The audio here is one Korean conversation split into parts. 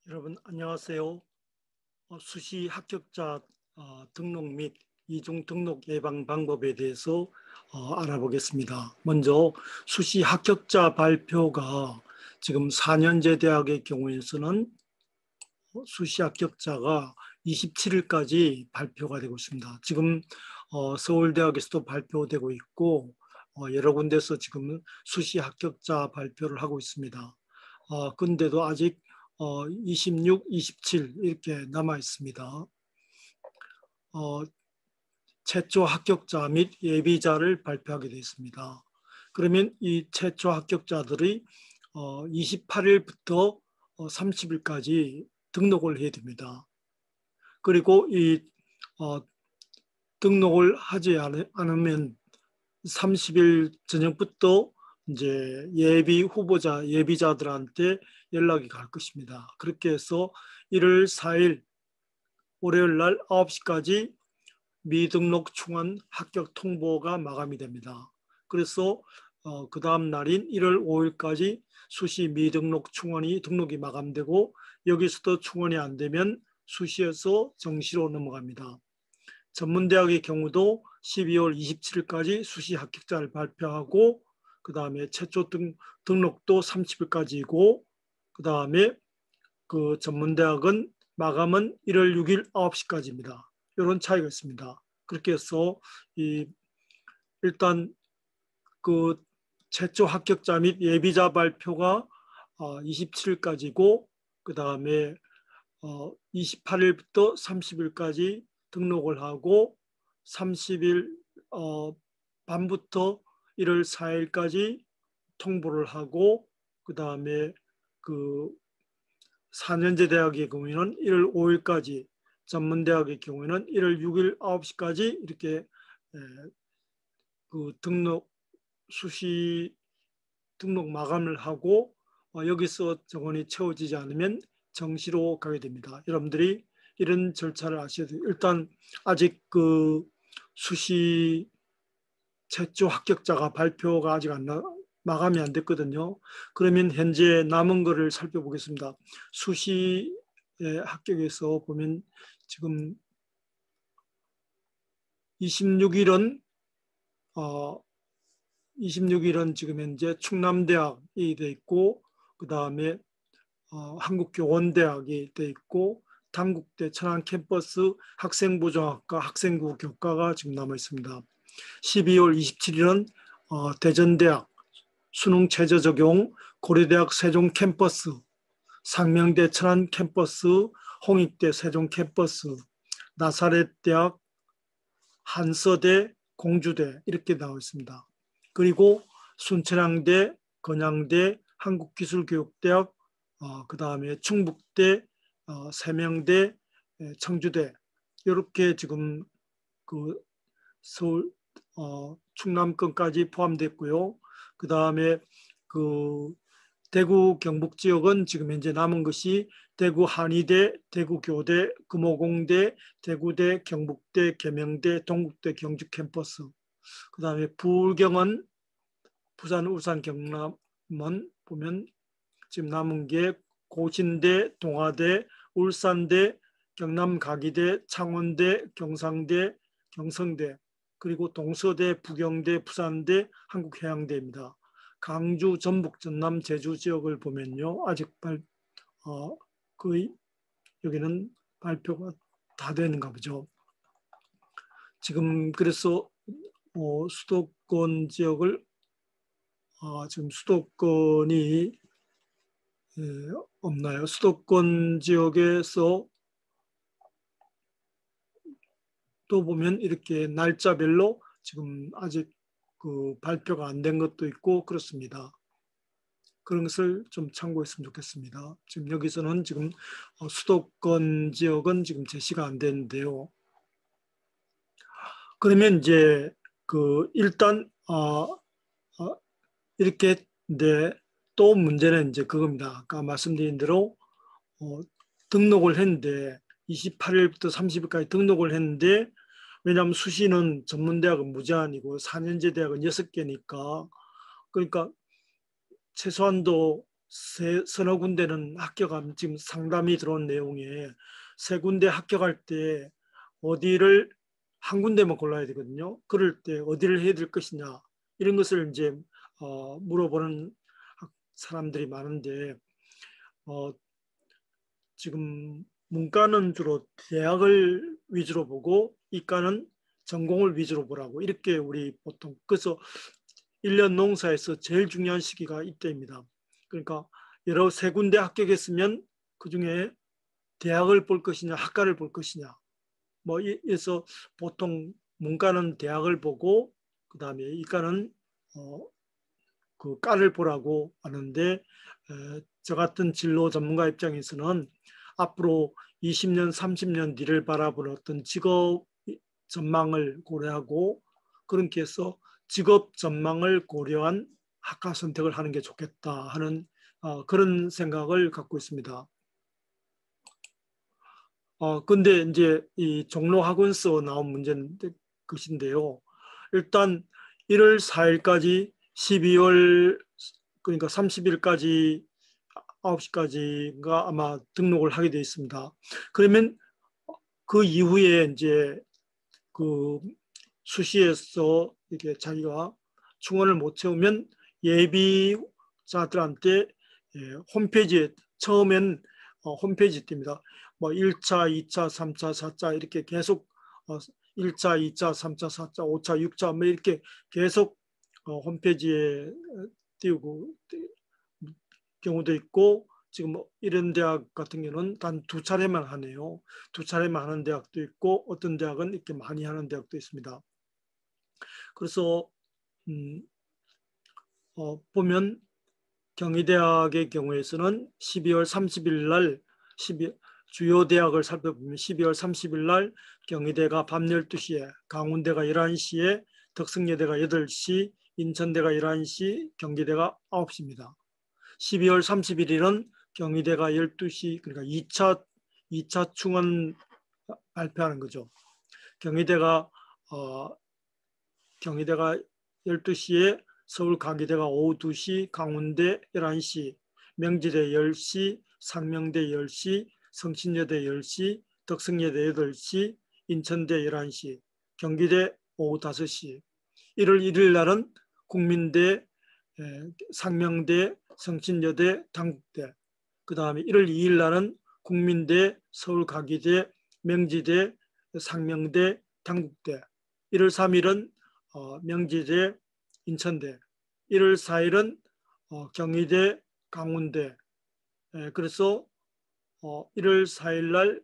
여러분 안녕하세요. 수시 합격자 등록 및 이중 등록 예방 방법에 대해서 알아보겠습니다. 먼저 수시 합격자 발표가 지금 4년제 대학의 경우에서는 수시 합격자가 27일까지 발표가 되고 있습니다. 지금 서울대학에서도 발표되고 있고 여러 군데서 지금 수시 합격자 발표를 하고 있습니다. 근데도 아직 26, 27 이렇게 남아 있습니다. 최초 합격자 및 예비자를 발표하게 되어 있습니다. 그러면 이 최초 합격자들이 28일부터 30일까지 등록을 해야 됩니다. 그리고 이 등록을 하지 않으면 30일 저녁부터 이제 예비 후보자, 예비자들한테 연락이 갈 것입니다. 그렇게 해서 1월 4일 월요일 날 9시까지 미등록 충원 합격 통보가 마감이 됩니다. 그래서 그 다음 날인 1월 5일까지 수시 미등록 충원이 등록이 마감되고 여기서도 충원이 안 되면 수시에서 정시로 넘어갑니다. 전문대학의 경우도 12월 27일까지 수시 합격자를 발표하고 그 다음에 최초 등록도 30일까지이고 그 다음에 그 전문대학은 마감은 1월 6일 9시까지입니다. 이런 차이가 있습니다. 그렇게 해서 일단 그 최초 합격자 및 예비자 발표가 27일까지고 그 다음에 28일부터 30일까지 등록을 하고 30일 밤부터 1월 4일까지 통보를 하고 그 다음에 그 4년제 대학의 경우에는 1월 5일까지 전문대학의 경우에는 1월 6일 9시까지 이렇게 그 수시 등록 마감을 하고 여기서 정원이 채워지지 않으면 정시로 가게 됩니다. 여러분들이 이런 절차를 아셔야 돼요. 일단 아직 그 수시 최초 합격자가 발표가 아직 마감이 안 됐거든요. 그러면 현재 남은 거를 살펴보겠습니다. 수시 합격에서 보면 지금 26일은 지금 현재 충남대학이 돼 있고 그 다음에 한국교원대학이 돼 있고 단국대 천안 캠퍼스 학생부정학과 학생부 교과가 지금 남아 있습니다. 12월 27일은 대전대학 수능 최저 적용 고려대학 세종 캠퍼스 상명대 천안 캠퍼스 홍익대 세종 캠퍼스 나사렛대학 한서대 공주대 이렇게 나와 있습니다. 그리고 순천향대 건양대 한국기술교육대학 그 다음에 충북대 세명대 청주대 이렇게 지금 그 서울 충남권까지 포함됐고요. 그 다음에 그 대구 경북 지역은 지금 현재 남은 것이 대구 한의대, 대구교대, 금호공대, 대구대, 경북대, 계명대, 동국대 경주 캠퍼스. 그 다음에 부울경은 부산, 울산, 경남은 보면 지금 남은 게 고신대, 동아대, 울산대, 경남 가기대, 창원대, 경상대, 경성대 그리고 동서대, 부경대, 부산대, 한국해양대입니다. 강주, 전북, 전남, 제주 지역을 보면요. 아직 거의 여기는 발표가 다 되는가 보죠. 지금 그래서 수도권 지역을 지금 수도권이 없나요? 수도권 지역에서 또 보면 이렇게 날짜별로 지금 아직 그 발표가 안 된 것도 있고 그렇습니다. 그런 것을 좀 참고했으면 좋겠습니다. 지금 여기서는 지금 수도권 지역은 지금 제시가 안 되는데요. 그러면 이제 그 일단 이렇게 또 문제는 이제 그겁니다. 아까 말씀드린 대로 등록을 했는데 28일부터 30일까지 등록을 했는데 왜냐하면 수시는 전문대학은 무제한이고 4년제 대학은 6개니까 그러니까 최소한도 서너 군데는 합격하면 지금 상담이 들어온 내용에 세 군데 합격할 때 어디를 한 군데만 골라야 되거든요. 그럴 때 어디를 해야 될 것이냐 이런 것을 이제 물어보는 사람들이 많은데 지금 문과는 주로 대학을 위주로 보고 이과는 전공을 위주로 보라고 이렇게 우리 보통 그래서 1년 농사에서 제일 중요한 시기가 이때입니다. 그러니까 여러 세 군데 합격했으면 그중에 대학을 볼 것이냐 학과를 볼 것이냐 뭐 이래서 보통 문과는 대학을 보고 그다음에 이과는 그 과를 보라고 하는데 저 같은 진로 전문가 입장에서는 앞으로 20년, 30년 뒤를 바라보는 어떤 직업 전망을 고려하고 그렇게 해서 직업 전망을 고려한 학과 선택을 하는 게 좋겠다 하는 그런 생각을 갖고 있습니다. 근데 이제 이 종로 학원서 나온 문제는 것인데요. 일단 1월 4일까지 12월 그러니까 30일까지 9시까지가 아마 등록을 하게 되어 있습니다. 그러면 그 이후에 이제 그 수시에서 이렇게 자기가 충원을 못 채우면 예비자들한테 홈페이지에 처음엔 홈페이지 뜹니다. 뭐 1차, 2차, 3차, 4차 이렇게 계속 1차, 2차, 3차, 4차, 5차, 6차 뭐 이렇게 계속 홈페이지에 띄우고 경우도 있고 지금 이런 대학 같은 경우는 단 2차례만 하네요. 2차례만 하는 대학도 있고 어떤 대학은 이렇게 많이 하는 대학도 있습니다. 그래서 보면 경희대학의 경우에서는 12월 30일 날 주요 대학을 살펴보면 12월 30일 날 경희대가 밤 12시에 강원대가 11시에 덕성여대가 8시 인천대가 11시 경기대가 9시입니다. 12월 31일은 경희대가 12시 그러니까 2차 충원 발표하는 거죠. 경희대가 12시에 서울 가기대가 오후 2시, 강원대 11시, 명지대 10시, 상명대 10시, 성신여대 10시, 덕성여대 8시, 인천대 11시, 경기대 오후 5시. 1월 1일 날은 국민대, 상명대, 성신여대, 당국대. 그 다음에 1월 2일 날은 국민대, 서울가기대, 명지대, 상명대, 당국대. 1월 3일은 명지대, 인천대. 1월 4일은 경희대, 강원대. 그래서 1월 4일 날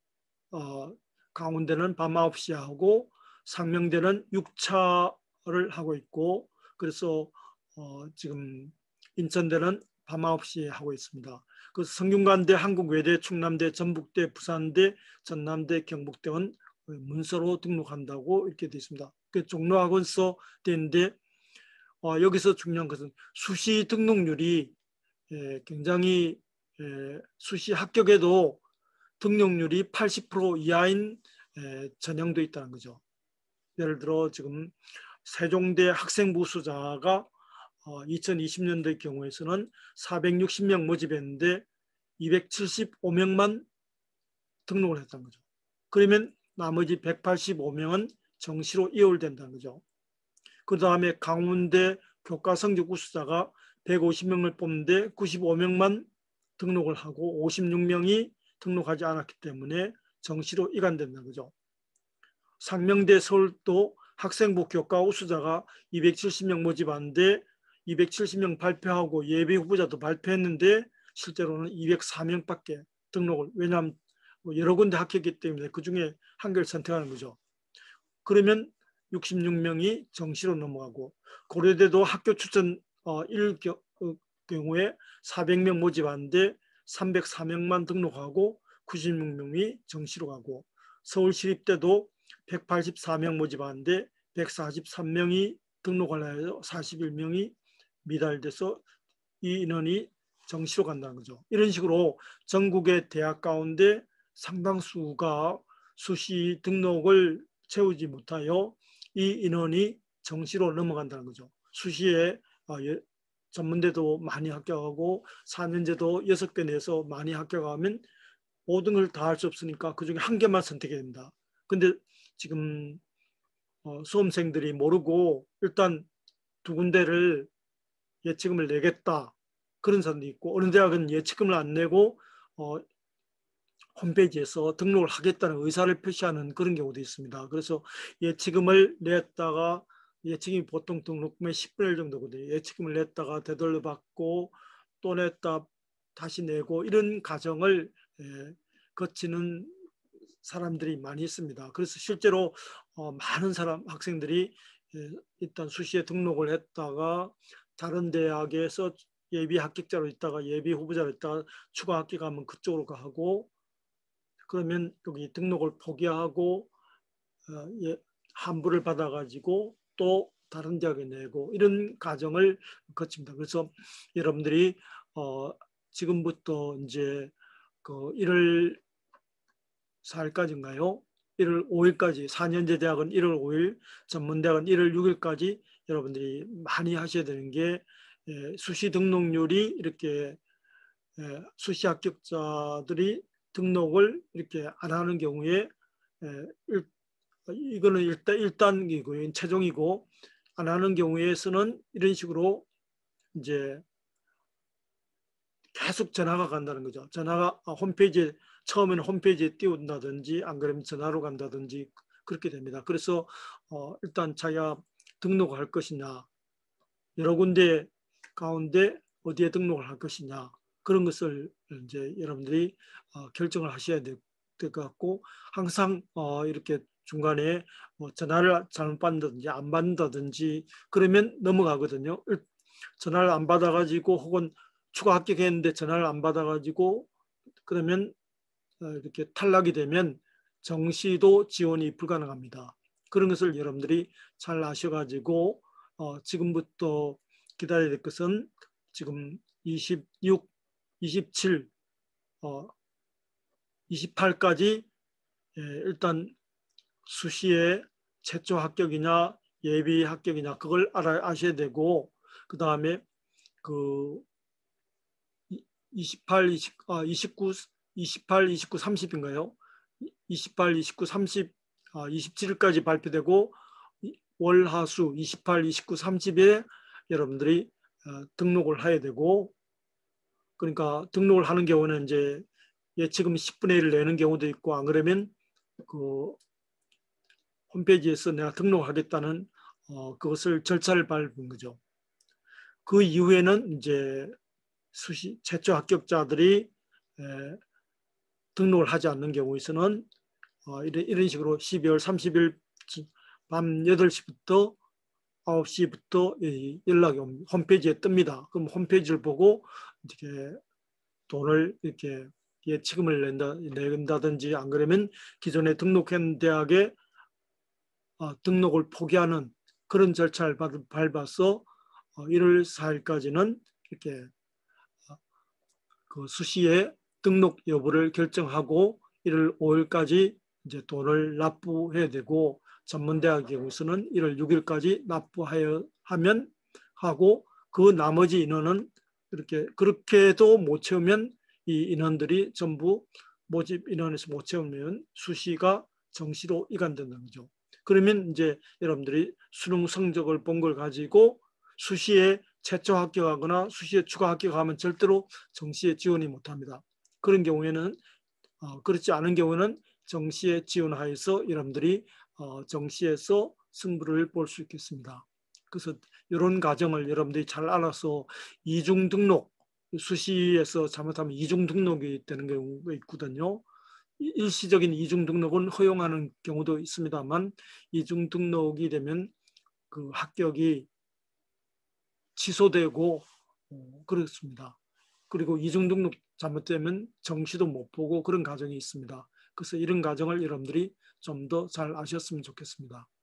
강원대는 밤 9시에 하고 상명대는 6차를 하고 있고 그래서 지금 인천대는 밤 9시에 하고 있습니다. 그래서 성균관대, 한국외대, 충남대, 전북대, 부산대, 전남대, 경북대는 문서로 등록한다고 이렇게 되어 있습니다. 그 종로학원서 되는데 여기서 중요한 것은 수시 등록률이 굉장히 수시 합격에도 등록률이 80% 이하인 전형도 있다는 거죠. 예를 들어 지금 세종대 학생부 수자가 2020년도의 경우에서는 460명 모집했는데 275명만 등록을 했다는 거죠. 그러면 나머지 185명은 정시로 이월된다는 거죠. 그 다음에 강원대 교과성적 우수자가 150명을 뽑는데 95명만 등록을 하고 56명이 등록하지 않았기 때문에 정시로 이관된다는 거죠. 상명대 서울도 학생부 교과 우수자가 270명 모집하는데 270명 발표하고 예비 후보자도 발표했는데 실제로는 204명밖에 등록을 왜냐하면 여러 군데 합격했기 때문에 그중에 한 개를 선택하는 거죠. 그러면 66명이 정시로 넘어가고 고려대도 학교 추천 1 경우에 400명 모집하는데 304명만 등록하고 96명이 정시로 가고 서울시립대도 184명 모집하는데 143명이 등록하려 해서 41명이 미달돼서 이 인원이 정시로 간다는 거죠. 이런 식으로 전국의 대학 가운데 상당수가 수시 등록을 채우지 못하여 이 인원이 정시로 넘어간다는 거죠. 수시에 전문대도 많이 합격하고 4년제도 6개 내서 많이 합격하면 모든 걸 다 할 수 없으니까 그중에 한 개만 선택해야 된다. 근데 지금 수험생들이 모르고 일단 두 군데를 예치금을 내겠다. 그런 사람도 있고 어느 대학은 예치금을 안 내고 홈페이지에서 등록을 하겠다는 의사를 표시하는 그런 경우도 있습니다. 그래서 예치금을 냈다가 예치금이 보통 등록금의 10분의 1 정도거든요. 예치금을 냈다가 되돌려 받고 또 냈다 다시 내고 이런 과정을 거치는 사람들이 많이 있습니다. 그래서 실제로 많은 학생들이 일단 수시에 등록을 했다가 다른 대학에서 예비 합격자로 있다가 예비 후보자로 있다가 추가 합격하면 그쪽으로 가고 그러면 여기 등록을 포기하고 환불을 받아가지고 또 다른 대학에 내고 이런 과정을 거칩니다. 그래서 여러분들이 지금부터 이제 그 1월 4일까지인가요? 1월 5일까지 4년제 대학은 1월 5일, 전문대학은 1월 6일까지 여러분들이 많이 하셔야 되는 게 수시 등록률이 이렇게 수시 합격자들이 등록을 이렇게 안 하는 경우에 이거는 일단이고요. 최종이고 안 하는 경우에서는 이런 식으로 이제 계속 전화가 간다는 거죠. 전화가 홈페이지에 처음에는 홈페이지에 띄운다든지 안 그러면 전화로 간다든지 그렇게 됩니다. 그래서 일단 자기가 등록할 것이냐 여러 군데 가운데 어디에 등록을 할 것이냐 그런 것을 이제 여러분들이 결정을 하셔야 될 것 같고 항상 이렇게 중간에 전화를 잘못 받는다든지 안 받는다든지 그러면 넘어가거든요. 전화를 안 받아가지고 혹은 추가 합격했는데 전화를 안 받아가지고 그러면 이렇게 탈락이 되면 정시도 지원이 불가능합니다. 그런 것을 여러분들이 잘 아셔가지고 지금부터 기다려야 될 것은 지금 26, 27, 28까지 일단 수시에 최초 합격이냐 예비 합격이냐 그걸 아셔야 되고 그 다음에 그 28, 29, 28, 29, 30인가요? 28, 29, 30, 27일까지 발표되고 월하수 28, 29, 30에 여러분들이 등록을 해야 되고 그러니까 등록을 하는 경우는 이제 예치금 10분의 1을 내는 경우도 있고 안 그러면 그 홈페이지에서 내가 등록하겠다는 그것을 절차를 밟은 거죠. 그 이후에는 이제 수시 최초 합격자들이 등록을 하지 않는 경우에서는 이런 식으로 12월 30일 밤 8시부터 9시부터 연락이 홈페이지에 뜹니다. 그럼 홈페이지를 보고 이렇게 돈을 이렇게 예치금을 낸다든지 안 그러면 기존에 등록한 대학에 등록을 포기하는 그런 절차를 밟아서 1월 4일까지는 이렇게 그 수시에 등록 여부를 결정하고 1월 5일까지 이제 돈을 납부해야 되고 전문대학 경우에서는 1월 6일까지 납부하면 하고 그 나머지 인원은 그렇게도 못 채우면 이 인원들이 전부 모집 인원에서 못 채우면 수시가 정시로 이관된다는 거죠. 그러면 이제 여러분들이 수능 성적을 본 걸 가지고 수시에 최초 합격하거나 수시에 추가 합격하면 절대로 정시에 지원이 못합니다. 그런 경우에는 그렇지 않은 경우는 정시에 지원하여서 여러분들이 정시에서 승부를 볼 수 있겠습니다. 그래서 이런 과정을 여러분들이 잘 알아서 이중 등록 수시에서 잘못하면 이중 등록이 되는 경우가 있거든요. 일시적인 이중 등록은 허용하는 경우도 있습니다만 이중 등록이 되면 그 합격이 취소되고 그렇습니다. 그리고 이중 등록 잘못되면 정시도 못 보고 그런 과정이 있습니다. 그래서 이런 과정을 여러분들이 좀 더 잘 아셨으면 좋겠습니다.